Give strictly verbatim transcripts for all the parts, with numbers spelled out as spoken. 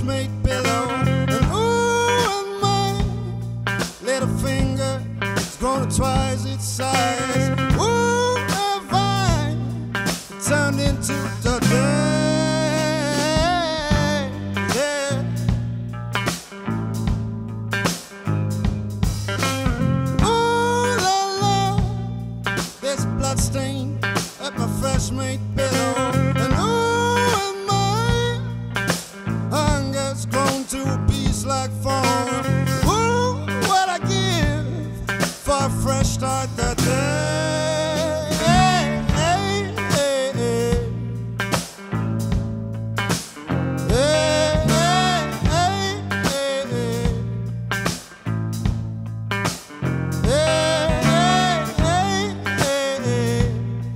made pillow. And ooh, and my little finger has grown to twice its size. Ooh, have I turned into the day, yeah. Ooh la la, there's blood stain at my fresh made pillow. And ooh, and my hunger's grown to a piece like fawn. Ooh, what I give for a fresh start that day, hey, hey, hey, hey. Hey, hey, hey, hey, hey. Hey, hey, hey, hey, hey.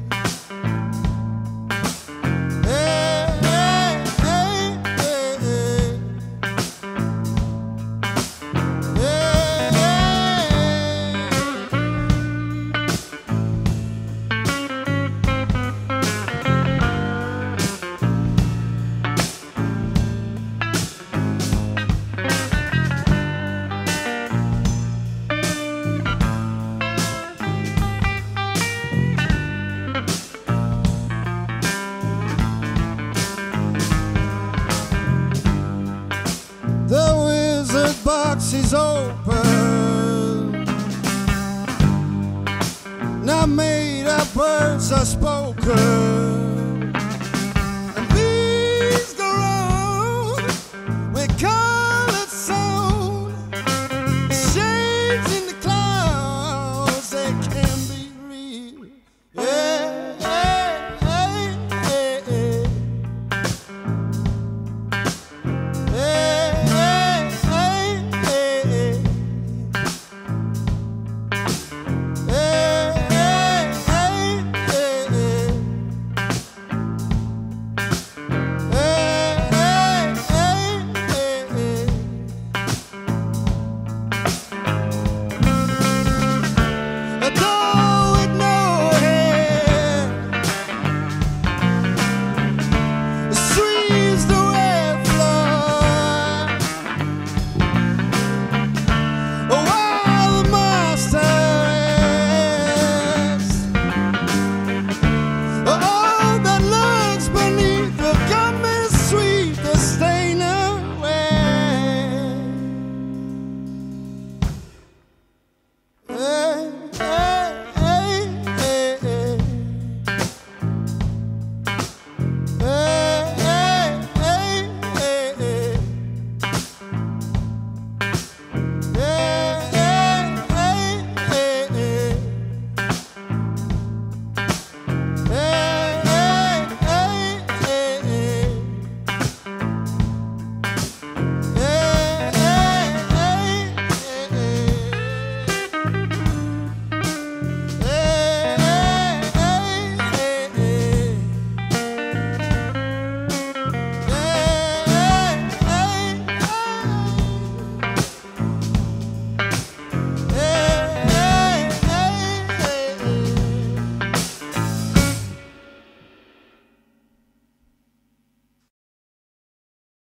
The wizard box is open. Now made up words are spoken.